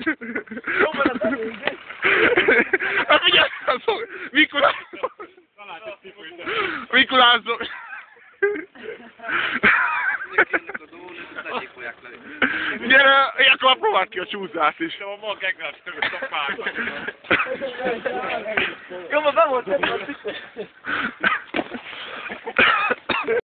Jó van a felőzés! Hát figyelj, Mikulázok! Gyere, akkor próbáld ki a csúszást is. De a maga kegrát törött a pár. Jó, ma be volt